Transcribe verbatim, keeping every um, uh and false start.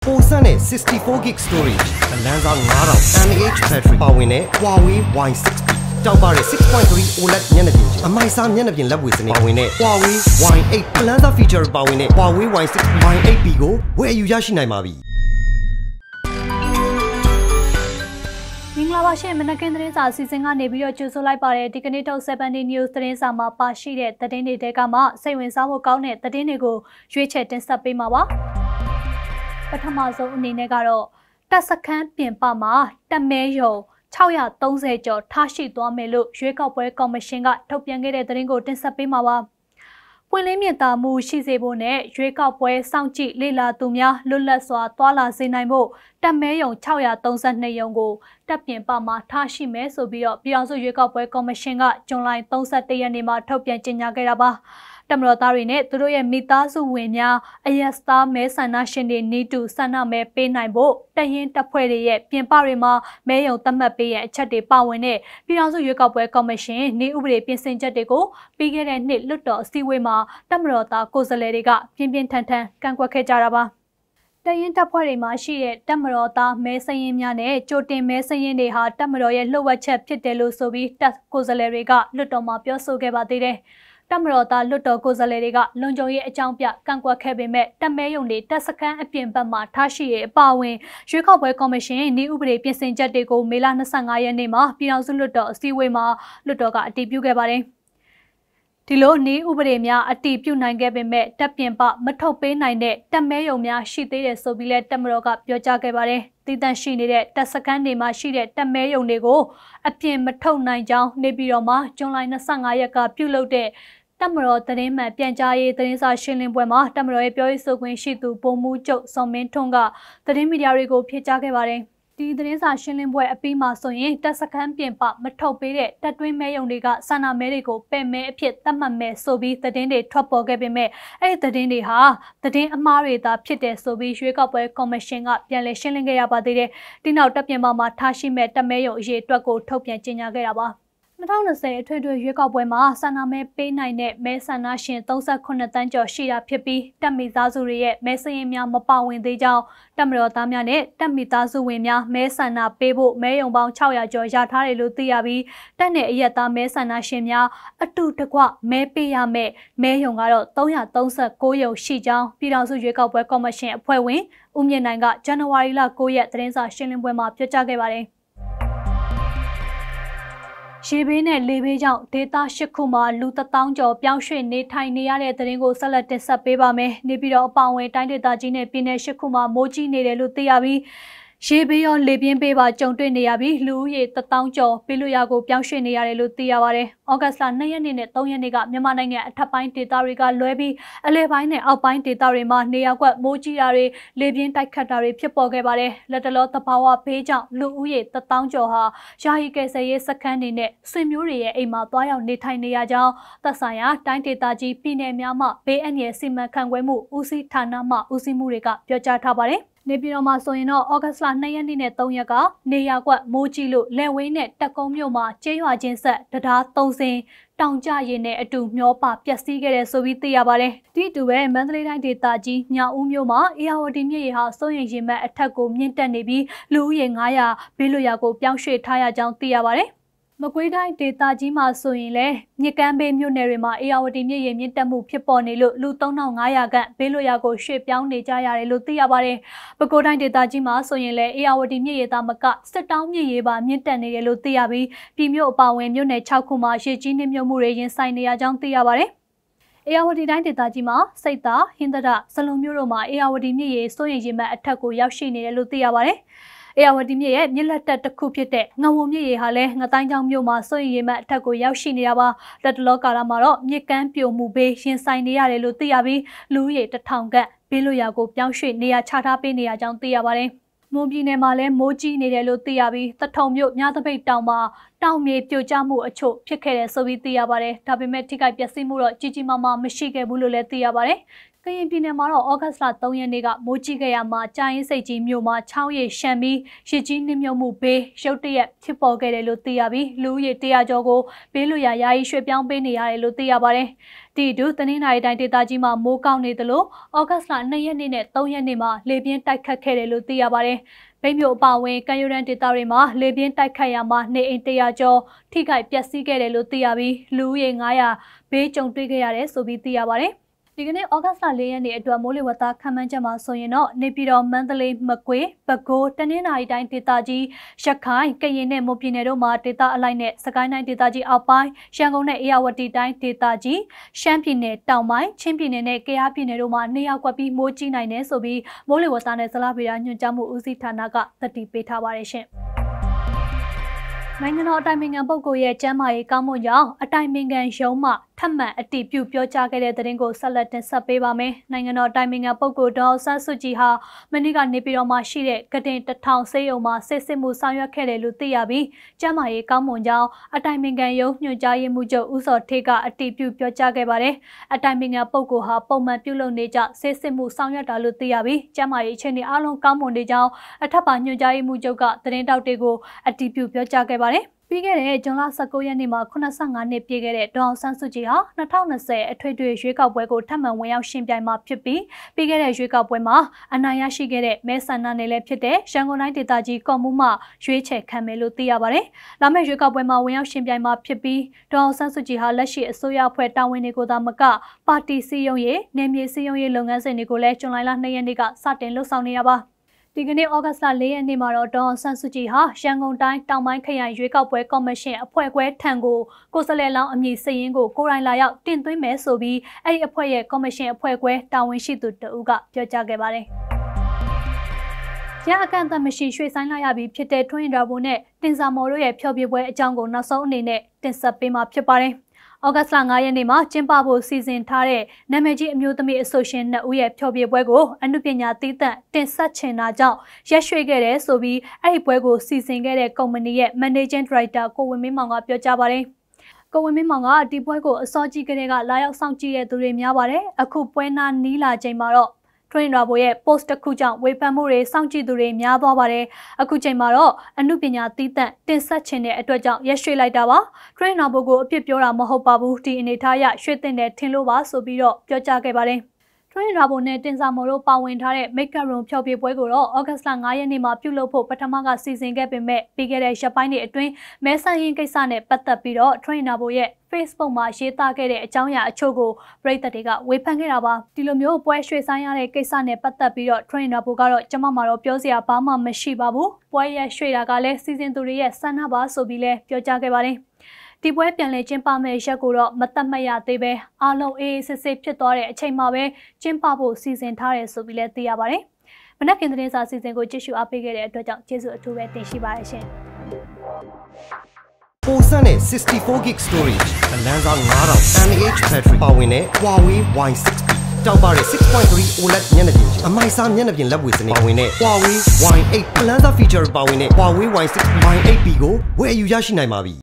four sixty-four gig storage, a Lanza M A H battery, power net, Huawei Y six B. တောက်ပါတဲ့ six point three O L E D မျက်နှာပြင်ချင်းအမိုက်စားမျက်နှာပြင်လက်ဝယ်စနစ်ပါဝင်တဲ့ Huawei Y eight Lanza feature ပါဝင်တဲ့ Huawei Y six Y eight B ကိုဝယ်ယူရရှိနိုင်ပါပြီမင်္ဂလာပါရှင်မနက်ခင်းသတင်းစာအစီအစဉ်ကနေပြီးတော့ကြိုဆိုလိုက်ပါတယ်ဒီကနေ့ထုတ်seven day news သတင်းစာမှာပါရှိတဲ့သတင်းတွေတဲကမှစိတ်ဝင်စားဖို့ကောင်းတဲ့သတင်းတွေကိုရွေးချယ်တင်ဆက်ပေးမှာပါပထမဆုံးအနေနဲ့ကတော့တပ်စခန်းပြင်ပမှာတပ်မဲယုံsix hundred thirtyကျော်ထားရှိသွားမယ်လို့ရွေးကောက်ပွဲကော်မရှင်ကထုတ်ပြန်ခဲ့တဲ့သတင်းကိုတင်ဆက်ပေးမှာပါပွင့်လင်းမြင့်သာမှုရှိစေဖို့နဲ့ရွေးကောက်ပွဲစောင့်ကြည့်လေ့လာသူများလွတ်လပ်စွာသွာလာစေနိုင်ဖို့တပ်မဲယုံsix hundred thirty-twoရုံကိုတပ်ပြင်ပမှာထားရှိမယ်ဆိုပြီးတော့ပြည်အောင်စုရွေးကောက်ပွဲကော်မရှင်ကဇွန်လthirty-oneရက်နေ့မှာထုတ်ပြန်ကြေညာခဲ့တာပါတမတော်သားတွေနဲ့သူတို့ရဲ့မိသားစုဝင်များအယက်စသားမဲဆန္ဒရှင်တွေနီးတူဆန္ဒမဲပေးနိုင်ဖို့တရင်တပ်ဖွဲ့တွေရဲ့ပြင်ပတွေမှာမဲယုံသတ်မှတ်ပေးရဲ့အချက်တွေပါဝင်တဲ့ပြည်အောင်စုရွေးကောက်ပွဲကော်မရှင်နေဥပဒေပြင်ဆင်ချက်တွေကိုပြီးခဲ့တဲ့နှစ်လွှတ်တော်အစည်းအဝေးမှာတမတော်သားကိုယ်စားလှယ်တွေကပြင်းပြင်းထန်ထန်ကန့်ကွက်ခဲ့ကြတာပါတရင်တပ်ဖွဲ့တွေမှာရှိတဲ့တပ်မတော်သားမဲစရင်များနဲ့ကြိုတင်မဲစရင်တွေဟာတပ်မတော်ရဲ့လှုပ်ဝက်ချက်ဖြစ်တယ်လို့ဆိုပြီးတပ်ကိုယ်စားလှယ်တွေကလွှတ်တော်မှာပြောဆိုခဲ့ပါသေးတယ်တမတော်သားလွတ်တော်ကိုယ်စားလှယ်တွေကလုံခြုံရေးအကြောင်းပြကန့်ကွက်ခဲ့ပေမဲ့တပ်မဲယုံတွေတပ်စခန်းအပြင်ဘက်မှာထားရှိရဲ့အပါအဝင်ရွေးကောက်ပွဲကော်မရှင်နေဥပဒေပြင်ဆင်ချက်တွေကိုမေလtwenty-fiveရက်နေ့မှာပြည်အောင်စုလွတ်တော်အစည်းအဝေးမှာလွတ်တော်ကအတည်ပြုခဲ့ပါတယ်ဒီလိုနေဥပဒေများအတည်ပြုနိုင်ခဲ့ပေမဲ့တပ်ပြင်ပမထုတ်ပေးနိုင်တဲ့တပ်မဲယုံများရှိသေးတယ်ဆိုပြီးလဲတပ်မတော်ကပြောကြားခဲ့ပါတယ်တည်တံ့ရှိနေတဲ့တပ်စခန်းတွေမှာရှိတဲ့တပ်မဲယုံတွေကိုအပြင်မထုတ်နိုင်ကြောင်းနေပြည်တော်မှာဇွန်လtwenty-fiveရက်ကပြုလုပ်တဲ့တမတော်သတင်းမှန်ပြန်ကြားရေးသတင်းစာရှင်းလင်းပွဲမှာတမတော်ရဲ့ပြောရေးဆိုခွင့်ရှိသူဗိုလ်မှူးချုပ်စောမင်းထွန်းကသတင်းမီဒီယာတွေကိုဖြေကြားခဲ့ပါတယ်ဒီသတင်းစာရှင်းလင်းပွဲအပြီးမှာဆိုရင်တပ်စခန်းပြင်ပမထုတ်ပေးတဲ့တပ်တွင်းမဲယုံတွေကစာနာမဲတွေကိုပယ်မဲအဖြစ်သတ်မှတ်မဲဆိုပြီးသတင်းတွေထွက်ပေါ်ခဲ့ပေမဲ့အဲ့ဒီသတင်းတွေဟာသတင်းအမှားတွေသာဖြစ်တယ်ဆိုပြီးရွေးကောက်ပွဲကော်မရှင်ကပြန်လည်ရှင်းလင်းခဲ့ရပါသေးတယ်ဒီနောက်တပ်ပြင်ပမှာထားရှိမဲ့တပ်မဲယုံအရေးအတွက်ကိုထုတ်ပြန်ကြေညာခဲ့တာပါtwenty twentyအထွေထွေရွေးကောက်ပွဲမှာဆန္ဒမဲပေးနိုင်တဲ့မဲဆန္ဒရှင်thirty-nineတန်းကျော်ရှိတာဖြစ်ပြီးတပ်မိသားစုတွေရဲ့မဲစရင်များမပါဝင်သေးကြောင်းတပ်မတော်သားများနဲ့တပ်မိသားစုဝင်များမဲဆန္ဒပေးဖို့မဲယုံပေါင်းsix hundredကျော်ရထားတယ်လို့သိရပြီးတပ်နဲ့အရက်သားမဲဆန္ဒရှင်များအတူတကွမဲပေးရမယ်မဲယုံကတော့three hundred thirty-nineရုံရှိကြောင်းပြည်ထောင်စုရွေးကောက်ပွဲကော်မရှင်အဖွဲ့ဝင်ဦးမြင့်နိုင်ကဇန်နဝါရီလnineရက်သတင်းစာရှင်းလင်းပွဲမှာပြောကြားခဲ့ပါတယ်ရေဘေးနဲ့လေဘေးကြောင့်ဒေသeightခုမှာလူone thousandကျော်ပြောင်းရွှေ့နေထိုင်နေရတဲ့သတင်းကိုဆက်လက်တင်ဆက်ပေးပါမယ်။နေပြည်တော်အပောင်ဝင်တိုင်းဒေသကြီးနဲ့ပြည်နယ်eightခုမှာမိုးကြီးနေတယ်လို့သိရပြီးရေဘေးရောလေပြင်းပေးပါကြုံတွေ့နေရပြီးလူဦးရေone thousandကျော်ပြည်လူရာကိုပြောင်းရွှေ့နေရတယ်လို့သိရပါတယ်။ဩဂတ်စ်လtwoရက်နေ့နဲ့threeရက်နေ့ကမြန်မာနိုင်ငံအထက်ပိုင်းဒေသတွေကလွဲပြီးအလယ်ပိုင်းနဲ့အောက်ပိုင်းဒေသတွေမှာနေရာကွက်မိုးကြီးတာတွေလေပြင်းတိုက်ခတ်တာတွေဖြစ်ပေါ်ခဲ့ပါတယ်။လက်တလောသဘာဝဘေးကြောင့်လူဦးရေone thousandကျော်ဟာယာယီကယ်ဆယ်ရေးစခန်းတွေနဲ့ဆွေမျိုးတွေရဲ့အိမ်မှာတွားရောက်နေထိုင်နေရကြောင်းသက်ဆိုင်ရာတိုင်းဒေသကြီးပြည်နယ်များမှဘေးအန္တရာယ်စီမံခန့်ခွဲမှုဦးစီးဌာနမှဦးစီးမှုတွေကပြောကြားထားပါတယ်။နေပြည်တော်မှာဆိုရင်တော့ဩဂတ်စ်လtwoရက်နေ့နဲ့threeရက်ကနေရာကွက်မိုးကြီးလို့လက်ဝဲနဲ့တက်ကုန်းမြို့မှာကျေးရွာချင်းဆက်တရားthreeစင်းတောင်ကျရင်နဲ့အတူမျောပါပျက်စီးခဲ့တဲ့ဆိုပြီးသိရပါတယ်။ဒီအတူပဲမန္တလေးတိုင်းဒေသကြီးညောင်ဦးမြို့မှာအေယာဝတီမြစ်ရေဟာစိုးရိမ်ရေမှတ်အထက်ကိုမြင့်တက်နေပြီးလူဦးရေnine hundredဘေးလွတ်ရာကိုပြောင်းရွှေ့ထားရကြောင်းသိရပါတယ်။မကွေးတိုင်းဒေသကြီးမှာဆိုရင်လည်းမြစ်ကမ်းဘေးမြို့နယ်တွေမှာအေယာဝတီမြစ်ရေမြင့်တက်မှုဖြစ်ပေါ်နေလို့လူthree thousand five hundredခန့်ဘေးလွတ်ရာကိုရွှေ့ပြောင်းနေကြရတယ်လို့သိရပါတယ်။ပဲခူးတိုင်းဒေသကြီးမှာဆိုရင်လည်းအေယာဝတီမြစ်ရေသားမကစစ်တောင်းမြစ်ရေပါမြင့်တက်နေတယ်လို့သိရပြီးပြည်မြို့အပါအဝင်မြို့နယ်sixခုမှာရေကြီးနှိမ့်မြုပ်မှုတွေရင်ဆိုင်နေရကြောင်းသိရပါတယ်။အေယာဝတီတိုင်းဒေသကြီးမှာစိတ်သားဟင်္သဒစလုံမြို့တို့မှာအေယာဝတီမြစ်ရေစိုးရိမ်ရေမှတ်အထက်ကိုရောက်ရှိနေတယ်လို့သိရပါတယ်။အေယာဝတီမြစ်ရဲ့မြစ်လက်တက်တစ်ခုဖြစ်တဲ့ငဝုံမြစ်ရေဟာလည်းငတိုင်းချောင်းမြို့မှာစိုးရိမ်ရေမှတ်အထက်ကိုရောက်ရှိနေတာပါလက်တလောကာလမှာတော့မြစ်ကမ်းပြိုမှုဘေးရင်ဆိုင်နေရတယ်လို့သိရပြီးလူဦးရေone thousandခန့်ဘေးလွတ်ရာကိုပြောင်းရွှေ့နေရာချထားပေးနေရကြောင်းသိရပါတယ်မွန်ပြည်နယ်မှာလည်းမိုးကြီးနေတယ်လို့သိရပြီးသထုံမြို့မြသပိတ်တောင်မှာတောင်မြေပြိုကျမှုအချို့ဖြစ်ခဲ့တယ်ဆိုပြီးသိရပါတယ်ဒါပေမဲ့ထိခိုက်ပျက်စီးမှုတော့ကြီးကြီးမားမားမရှိခဲ့ဘူးလို့လည်းသိရပါတယ်ကရင်ပြည်နယ်မှာတော့ဩဂတ်စ်လ၃ရက်နေ့ကမိုးကြီးခဲ့ရမှာကြာရင်စိတ်ကြီးမြို့မှာချောင်းရည်ရှမ်းပြီးရစ်ကြီးနှိမ့်မြုပ်မှုဘေးရုတ်တရက်ဖြစ်ပေါ်ခဲ့တယ်လို့သိရပြီးလူဦးရေတရာကျော်ကိုဘေးလွတ်ရာယာယီရွှေ့ပြောင်းပေးနေရတယ်လို့သိရပါတယ်။ဒီတူတနင်္လာရီတိုင်းဒေသကြီးမှာမိုးကောင်းနေသလိုဩဂတ်စ်လ၂ရက်နေ့နဲ့၃ရက်နေ့မှာလေပြင်းတိုက်ခတ်ခဲ့တယ်လို့သိရပါတယ်။ဗိမ်းမြို့အပါအဝင်ကံယူရန်ဒေသတွေမှာလေပြင်းတိုက်ခတ်ရမှာနေအိမ်တရာကျော်ထိခိုက်ပျက်စီးခဲ့တယ်လို့သိရပြီးလူဦးရေ၅ရာဘေးကြုံတွေ့ခဲ့ရတယ်ဆိုပြီးသိရပါတယ်ဒီကနေ့ဩဂတ်စ်လ၄ရက်နေ့အတွက်မိုးလေဝသခန့်မှန်းချက်မှာဆိုရင်တော့နေပြည်တော်မန္တလေးမကွေးပဲခူးတနင်္သာရီတိုင်းဒေသကြီးရခိုင်ကရင်နဲ့မွန်ပြည်နယ်တို့မှာဒေသအလိုက်နဲ့စကိုင်းတိုင်းဒေသကြီးအောက်ပိုင်းရန်ကုန်နဲ့အေရဝတီတိုင်းဒေသကြီးရှမ်းပြည်နယ်တောင်ပိုင်းချင်းပြည်နယ်နဲ့ကယားပြည်နယ်တို့မှာနေရာကွက်ပြီးမိုးကြီးနိုင်တယ်ဆိုပြီးမိုးလေဝသနဲ့ဇလဗေဒညွှန်ကြားမှုဦးစီးဌာနကသတိပေးထားပါတယ်ရှင်နိုင်ငံတော်အတိုင်ပင်ခံပုဂ္ဂိုလ်ရဲ့ကျမ်းမာရေးကောင်းမွန်ကြောင်းအတိုင်ပင်ခံရုံးမှထပ်မံအတည်ပြုပြောကြားခဲ့တဲ့သတင်းကိုဆက်လက်တင်ဆက်ပေးပါမယ်။နိုင်ငံတော်အတိုင်ပင်ခံပုဂ္ဂိုလ်ဒေါ်ဆန်းစုကြည်ဟာမနေ့ကနေပြည်တော်မှာရှိတဲ့ကတင်တထောင်ဆေးရုံမှာစစ်စစ်မှုဆောင်ရွက်ခဲ့တယ်လို့သိရပြီးကျမ်းမာရေးကောင်းမွန်ကြောင်းအတိုင်ပင်ခံရုံးညွှန်ကြားရေးမှူးချုပ်ဦးစောထေးကအတည်ပြုပြောကြားခဲ့ပါတယ်။အတိုင်ပင်ခံပုဂ္ဂိုလ်ဟာပုံမှန်ပြုလုပ်နေကြစစ်စစ်မှုဆောင်ရွက်တာလို့သိရပြီးကျမ်းမာရေးအခြေအနေအလုံးကောင်းမွန်နေကြောင်းအထက်ပါညွှန်ကြားရေးမှူးချုပ်ကသတင်းတောက်တွေကိုအတည်ပြုပြောကြားခဲ့ပါတယ်။ပြီးခဲ့တဲ့ဇွန်လ၁၉ရက်နေ့မှာ၈၅နှစ်ပြည့်ခဲ့တဲ့ဒေါ်အောင်ဆန်းစုကြည်ဟာ၂၀၂၀အထွေထွေရွေးကောက်ပွဲကိုထပ်မံဝင်ရောက်ရှင်ပြိုင်မှာဖြစ်ပြီးပြီးခဲ့တဲ့ရွေးကောက်ပွဲမှာအနိုင်ရရှိခဲ့တဲ့မဲဆန္ဒနယ်လည်းဖြစ်တဲ့ရန်ကုန်တိုင်းဒေသကြီးကော့မှူးမှရွေးချယ်ခံမယ်လို့သိရပါတယ်။လာမယ့်ရွေးကောက်ပွဲမှာဝင်ရောက်ရှင်ပြိုင်မှာဖြစ်ပြီးဒေါ်အောင်ဆန်းစုကြည်ဟာလက်ရှိအစိုးရအဖွဲ့တာဝန်တွေကိုသာမကပါတီစည်းရုံးရေးနယ်မြေစည်းရုံးရေးလုပ်ငန်းစဉ်တွေကိုလည်းဇွန်လ၂ရက်နေ့ကစတင်လှုပ်ဆောင်နေရပါဒီကနေ့ဩဂတ်စ်လ၄ရက်နေ့မှာတော့ဒေါ်အောင်ဆန်းစုကြည်ဟာရန်ကုန်တိုင်းတောင်ပိုင်းခရိုင်ရွေးကောက်ပွဲကော်မရှင်အဖွဲ့ခွဲထံကိုကိုယ်စားလှယ်လောင်းအမည်စာရင်းကိုကိုယ်တိုင်လာရောက်တင်သွင်းမယ်ဆိုပြီးအဲ့ဒီအဖွဲ့ရဲ့ကော်မရှင်အဖွဲ့ခွဲတာဝန်ရှိသူတဦးကပြောကြားခဲ့ပါတယ်။ရအကန့်အသတ်မရှိရွှေ့ဆိုင်းလိုက်ရပြီးဖြစ်တဲ့ထွန်းရင်ရာဘုံနဲ့တင်စာမော်တို့ရဲ့ဖျော်ဖြေပွဲအကြောင်းကိုနောက်ဆုံးအနေနဲ့တင်ဆက်ပေးမှာဖြစ်ပါတယ်။ဩဂတ်စ်လ၅ရက်နေ့မှာကျင်းပဖို့စီစဉ်ထားတဲ့နာမည်ကြီးအမျိုးသမီးအဆိုရှင်နှစ်ဦးရဲ့ဖျော်ဖြေပွဲကိုအနုပညာသီးသန့်တင်ဆက်ချင်တာကြောင့်ရက်ရွှေ့ခဲ့တယ်ဆိုပြီးအဲ့ဒီပွဲကိုစီစဉ်ခဲ့တဲ့ကုမ္ပဏီရဲ့ Managing Director ကိုဝင်းမင်းမောင်ကပြောကြားပါတယ်။ကိုဝင်းမင်းမောင်ကဒီပွဲကိုအစောကြီးကတည်းကလာရောက်စောင့်ကြည့်တဲ့သူတွေများပါတယ်။အခုပွဲနာနီးလာချိန်မှာတော့ထွန်းရင်ရာဘိုရဲ့ post တစ်ခုကြောင့်ဝေဖန်မှုတွေစောင့်ကြည့်သူတွေများသွားပါတယ်။အခုချိန်မှာတော့အမှုပညာသီးသန့်တင်ဆက်ခြင်းတဲ့အတွက်ကြောင့်ရက်ရွှေ့လိုက်တာပါ။ထွန်းရင်ရာဘိုကိုအပြစ်ပြောတာမဟုတ်ပါဘူး။ဒီအနေထားအရရွှေ့တင်တယ်ထင်လို့ပါဆိုပြီးတော့ပြောကြားခဲ့ပါတယ်။ထွန်းရင်ရာဘိုနဲ့တင်စာမော်တို့ပါဝင်ထားတဲ့ Makeup Room ဖျော်ဖြေပွဲကိုတော့ဩဂတ်စ်လ၅ရက်နေ့မှာပြုလုပ်ဖို့ပထမကစီစဉ်ခဲ့ပေမဲ့ပြီးခဲ့တဲ့ရက်ပိုင်းတွေအတွင်းမဲဆန္ဒရင်ကိစ္စနဲ့ပတ်သက်ပြီးတော့ထွန်းရင်ရာဘိုရဲ့Facebook မှာရေးသားခဲ့တဲ့အကြောင်းအရာအချို့ကိုပရိသတ်တွေကဝေဖန်ခဲ့တာပါဒီလိုမျိုးပွဲရွှေ့ဆိုင်းရတဲ့ကိစ္စနဲ့ပတ်သက်ပြီးတော့ trainer ဘိုကတော့ကျမမှာတော့ပြောစရာဘာမှမရှိပါဘူးပွဲရရွှေ့တာကလည်းစီစဉ်သူတွေရဲ့ဆန္ဒပါဆိုပြီးလဲပြောကြားခဲ့ပါတယ်ဒီပွဲပြန်လည်ကျင်းပမယ့်ရက်ကိုတော့မသတ်မှတ်ရသေးပဲအားလုံးအေးအေးဆေးဆေးဖြစ်သွားတဲ့အချိန်မှာပဲကျင်းပဖို့စီစဉ်ထားတယ်ဆိုပြီးလဲသိရပါတယ်မနက်ခင်းသတင်းစာစီစဉ်ကိုကြည့်ရှုအားပေးခဲ့တဲ့အတွက်ကြောင့်ကျေးဇူးအထူးပဲတင်ရှိပါတယ်ရှင်ပိုစံနဲ့sixty-four gig storage အလန်းစားnine thousand mAh battery ပါဝင်တဲ့ Huawei Y six B တောက်ပါတဲ့six point three O L E D မျက်နှာပြင်အမိုက်စားမျက်နှာပြင်လက်ဝယ်စနစ်ပါဝင်တဲ့ Huawei Y eight အလန်းစား feature ပါဝင်တဲ့ Huawei Y six B Y eight B ကိုဝယ်ယူရရှိနိုင်ပါပြီ